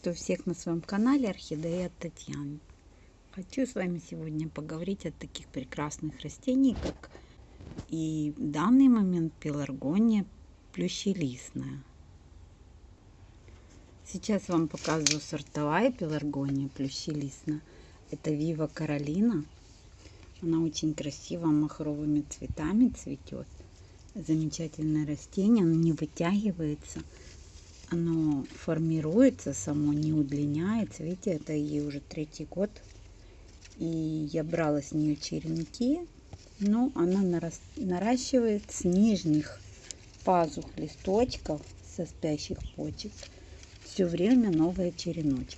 Приветствую всех на своем канале Орхидея от Татьяны. Хочу с вами сегодня поговорить о таких прекрасных растениях, как и в данный момент пеларгония плющелистная. Сейчас вам показываю сортовая пеларгония плющелистная. Это Viva Carolina. Она очень красиво махровыми цветами цветет. Замечательное растение, оно не вытягивается. Оно формируется само, не удлиняется. Видите, это ей уже 3-й год. И я брала с нее черенки, но она наращивает с нижних пазух листочков, со спящих почек, все время новые череночки.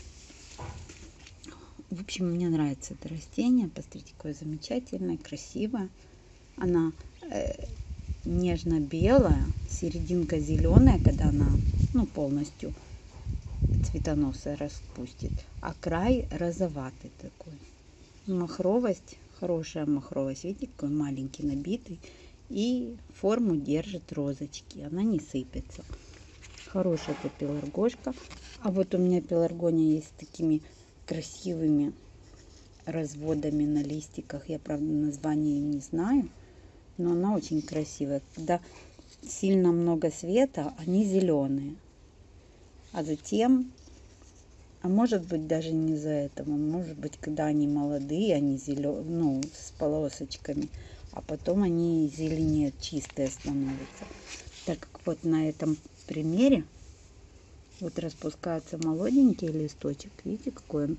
В общем, мне нравится это растение. Посмотрите, какое замечательное, красивое. Она нежно-белая, серединка зеленая, когда она полностью цветоносая распустит, а край розоватый такой. Махровость, хорошая махровость, видите, какой маленький, набитый, и форму держит розочки, она не сыпется. Хорошая эта пеларгошка. А вот у меня пеларгония есть с такими красивыми разводами на листиках, я правда название не знаю, но она очень красивая. Когда сильно много света, они зеленые. А затем, а может быть даже не из-за этого, может быть, когда они молодые, они зеленые, с полосочками, а потом они зеленеют, чистые становятся. Так как вот на этом примере вот распускается молоденький листочек, видите, какой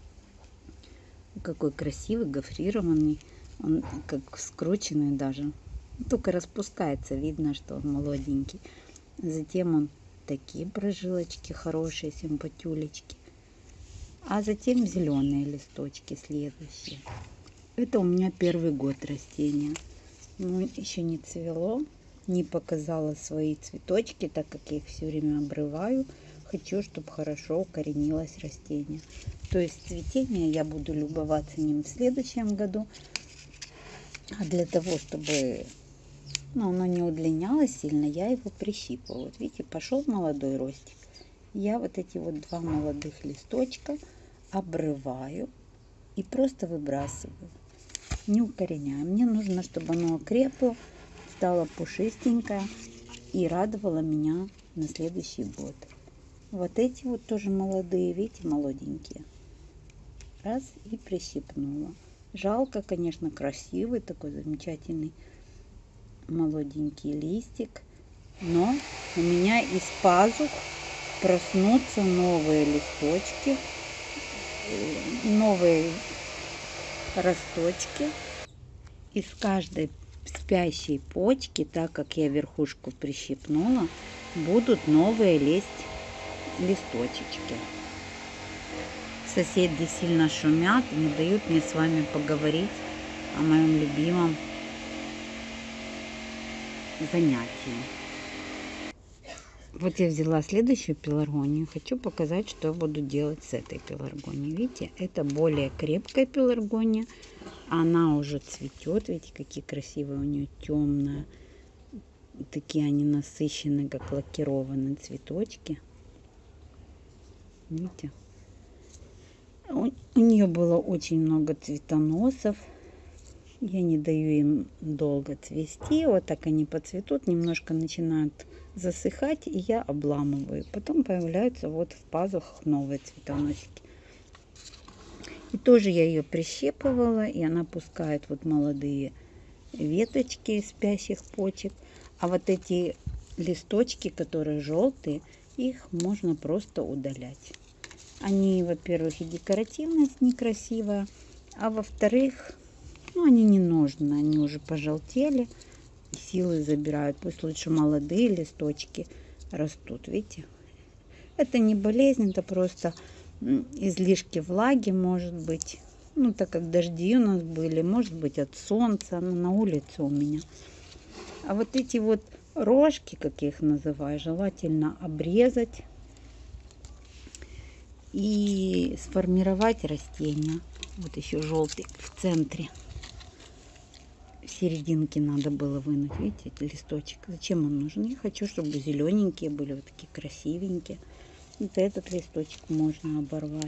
красивый, гофрированный, он как скрученный даже, только распускается, видно, что он молоденький. Затем он такие прожилочки хорошие, симпатюлечки, а затем зеленые листочки следующие. Это у меня 1-й год растения, но еще не цвело, не показала свои цветочки, так как я их все время обрываю. Хочу, чтобы хорошо укоренилось растение. То есть цветение я буду любоваться ним в следующем году. А для того, чтобы оно не удлинялось сильно, я его прищипываю. Вот видите, пошел молодой ростик. Я вот эти вот 2 молодых листочка обрываю и просто выбрасываю. Не укореняю. Мне нужно, чтобы оно окрепло, стало пушистенькое и радовало меня на следующий год. Вот эти вот тоже молодые, видите, молоденькие. Раз и прищипнула. Жалко, конечно, красивый, такой замечательный молоденький листик. Но у меня из пазух проснутся новые листочки, новые росточки. Из каждой спящей почки, так как я верхушку прищипнула, будут новые лезть листочечки. Соседи сильно шумят, не дают мне с вами поговорить о моем любимом занятии. Вот я взяла следующую пеларгонию. Хочу показать, что я буду делать с этой пеларгонией. Видите, это более крепкая пеларгония. Она уже цветет. Видите, какие красивые у нее темные. Такие они насыщенные, как лакированные цветочки. Видите? У нее было очень много цветоносов. Я не даю им долго цвести. Вот так они поцветут, немножко начинают засыхать, и я обламываю. Потом появляются вот в пазухах новые цветоносики. И тоже я ее прищепывала, и она пускает вот молодые веточки из спящих почек. А вот эти листочки, которые желтые, их можно просто удалять. Они, во-первых, и декоративность некрасивая, а во-вторых, они не нужны, они уже пожелтели, и силы забирают. Пусть лучше молодые листочки растут, видите. Это не болезнь, это просто излишки влаги, может быть. Так как дожди у нас были, может быть от солнца, на улице у меня. А вот эти вот рожки, как я их называю, желательно обрезать и сформировать растение. Вот еще желтый в центре. В серединке надо было вынуть, видите, листочек. Зачем он нужен? Я хочу, чтобы зелененькие были, вот такие красивенькие. Вот этот листочек можно оборвать.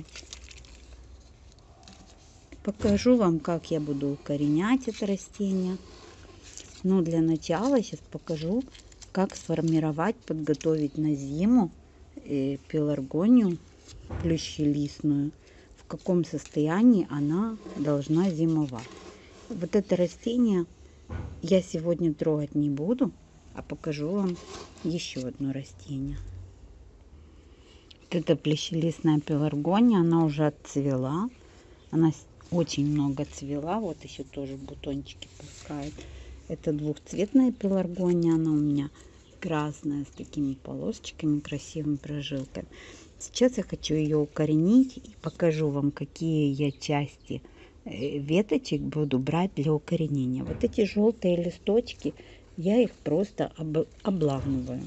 Покажу вам, как я буду укоренять это растение. Но для начала сейчас покажу, как сформировать, подготовить на зиму пеларгонию плющелистную, в каком состоянии она должна зимовать. Вот это растение я сегодня трогать не буду, а покажу вам еще одно растение. Вот эта плещелистная пеларгония, она уже отцвела, она очень много цвела, вот еще тоже бутончики пускает. Это двухцветная пеларгония, она у меня красная с такими полосочками, красивыми прожилками. Сейчас я хочу ее укоренить и покажу вам, какие я части веточек буду брать для укоренения. Вот эти желтые листочки, я их просто обламываю.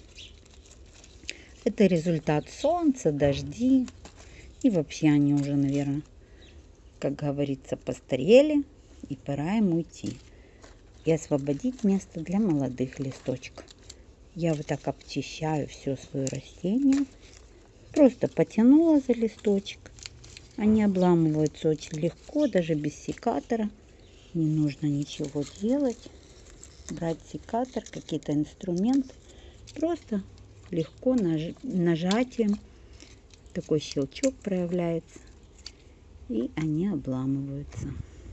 Это результат солнца, дожди. И вообще они уже, наверное, как говорится, постарели. И пора им уйти. И освободить место для молодых листочков. Я вот так обчищаю все свое растение. Просто потянула за листочек. Они обламываются очень легко, даже без секатора. Не нужно ничего делать. Брать секатор, какие-то инструменты. Просто легко нажатием. Такой щелчок проявляется. И они обламываются.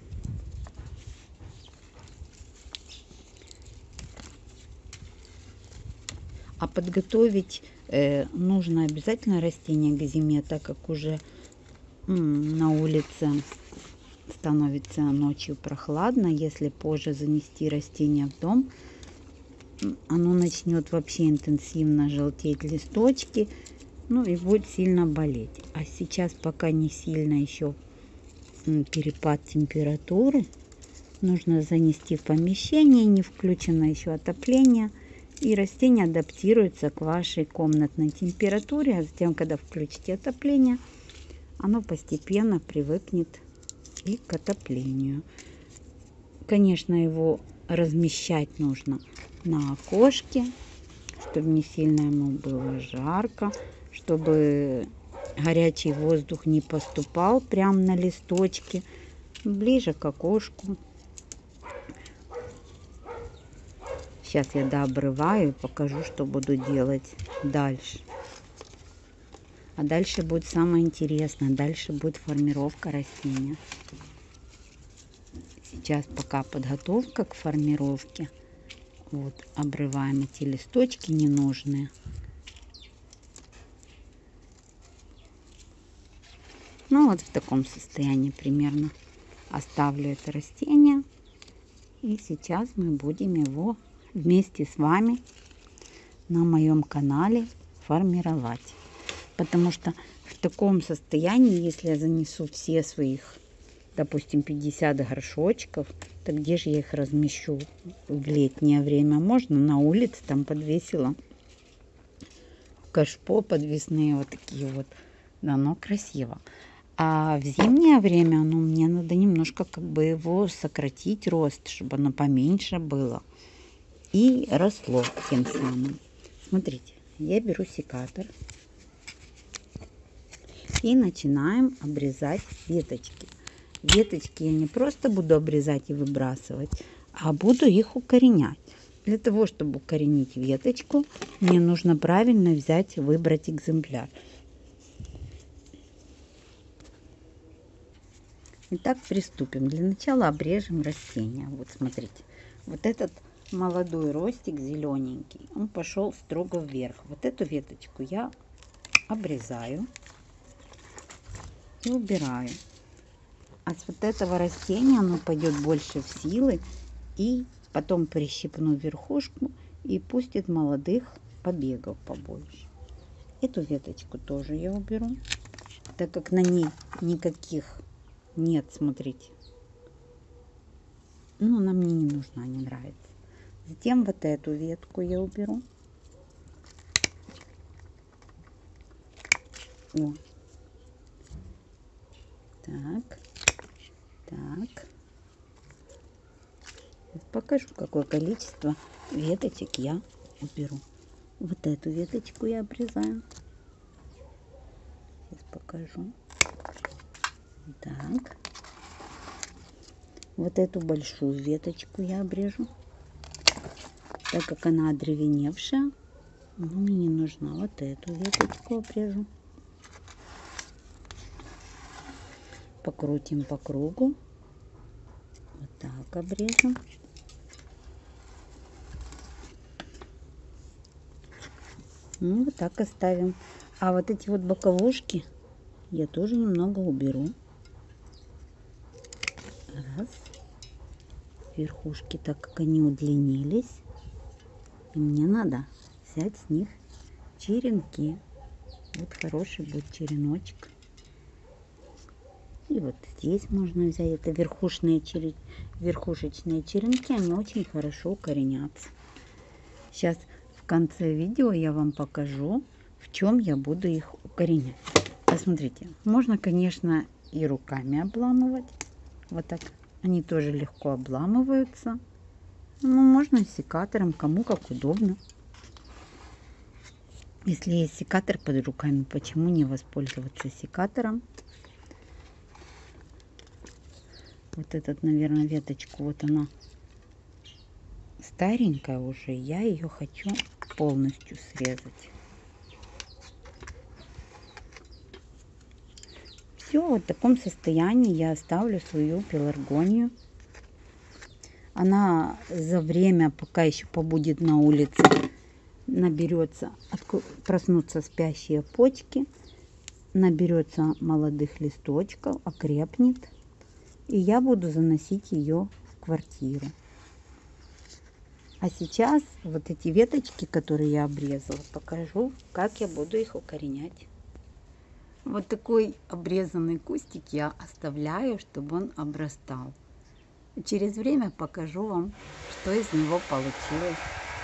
А подготовить нужно обязательно растение к зиме, так как уже на улице становится ночью прохладно. Если позже занести растение в дом, оно начнет вообще интенсивно желтеть листочки, ну и будет сильно болеть. А сейчас пока не сильно еще перепад температуры, нужно занести в помещение, не включено еще отопление. И растение адаптируется к вашей комнатной температуре. А затем, когда включите отопление, оно постепенно привыкнет и к отоплению. Конечно, его размещать нужно на окошке, чтобы не сильно ему было жарко, чтобы горячий воздух не поступал прямо на листочки, ближе к окошку. Сейчас я дообрываю и покажу, что буду делать дальше. А дальше будет самое интересное. Дальше будет формировка растения. Сейчас пока подготовка к формировке. Вот, обрываем эти листочки ненужные. Ну вот в таком состоянии примерно оставлю это растение. И сейчас мы будем его вместе с вами на моем канале формировать. Потому что в таком состоянии, если я занесу все своих, допустим, 50 горшочков, то где же я их размещу в летнее время? Можно на улице, там подвесила кашпо подвесные вот такие вот. Да, но красиво. А в зимнее время, ну, мне надо немножко как бы его сократить рост, чтобы оно поменьше было. И росло тем самым. Смотрите, я беру секатор. И начинаем обрезать веточки. Веточки я не просто буду обрезать и выбрасывать, а буду их укоренять. Для того, чтобы укоренить веточку, мне нужно правильно взять, выбрать экземпляр. Итак, приступим. Для начала обрежем растение. Вот смотрите, вот этот молодой ростик зелененький, он пошел строго вверх. Вот эту веточку я обрезаю и убираю. А с вот этого растения оно пойдет больше в силы, и потом прищипну верхушку и пустит молодых побегов побольше. Эту веточку тоже я уберу, так как на ней никаких нет, смотрите. Ну, она мне не нужна, не нравится. Затем вот эту ветку я уберу. О. Так. Так. Покажу, какое количество веточек я уберу. Вот эту веточку я обрезаю. покажу. Так. Вот эту большую веточку я обрежу, так как она одревеневшая. Мне не нужна. Вот эту веточку обрежу. Покрутим по кругу. Вот так обрежем. Ну, вот так оставим. А вот эти вот боковушки я тоже немного уберу. Раз. Верхушки, так как они удлинились, и мне надо взять с них черенки. Вот хороший будет череночек. И вот здесь можно взять. Это верхушечные черенки, они очень хорошо укоренятся. Сейчас в конце видео я вам покажу, в чем я буду их укоренять. Посмотрите, можно, конечно, и руками обламывать. Вот так. Они тоже легко обламываются. Ну, можно секатором, кому как удобно. Если есть секатор под руками, почему не воспользоваться секатором? Вот этот, наверное, веточку, вот она старенькая уже, я ее хочу полностью срезать. Все, вот в таком состоянии я оставлю свою пеларгонию. Она за время, пока еще побудет на улице, наберется, проснутся спящие почки, наберется молодых листочков, окрепнет. И я буду заносить ее в квартиру. А сейчас вот эти веточки, которые я обрезала, покажу, как я буду их укоренять. Вот такой обрезанный кустик я оставляю, чтобы он обрастал. Через время покажу вам, что из него получилось.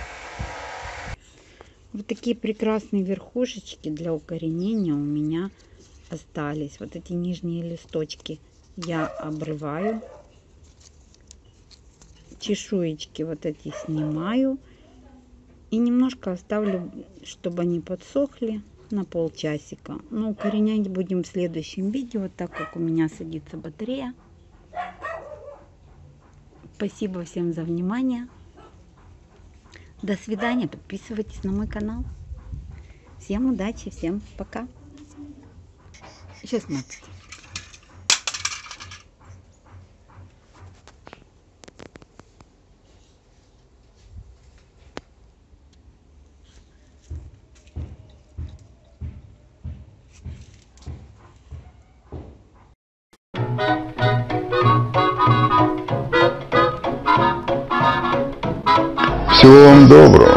Вот такие прекрасные верхушечки для укоренения у меня остались. Вот эти нижние листочки я обрываю. Чешуечки вот эти снимаю. И немножко оставлю, чтобы они подсохли, на полчасика. Но укоренять будем в следующем видео, так как у меня садится батарея. Спасибо всем за внимание. До свидания. Подписывайтесь на мой канал. Всем удачи, всем пока. Сейчас смотрите. Всего вам доброго.